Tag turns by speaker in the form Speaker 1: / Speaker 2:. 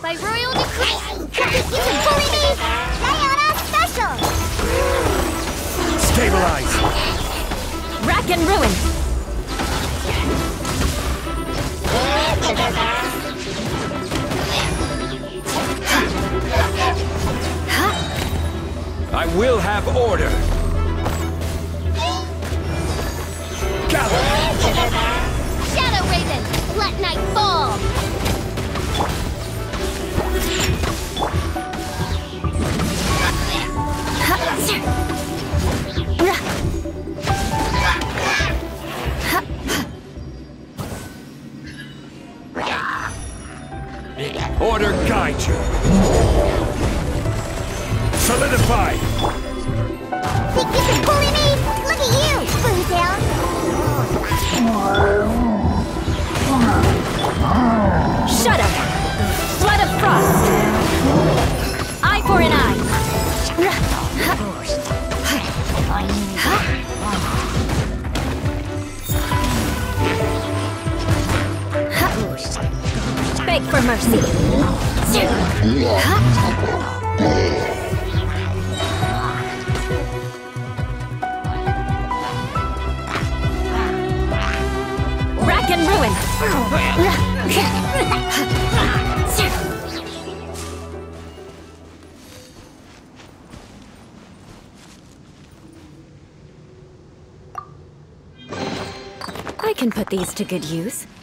Speaker 1: By royal decree! You can bully me! Diana Special!
Speaker 2: Stabilize!
Speaker 3: Rack and ruin!
Speaker 2: I will have order! Gather!
Speaker 1: Shadow Raven! Let night fall!
Speaker 2: Order guide you! Solidify!
Speaker 1: Think you can bully me? Look at you, Boozle!
Speaker 3: Shudder! Flood of frost! Eye for an eye! Beg for mercy! Rack and ruin! I can put these to good use.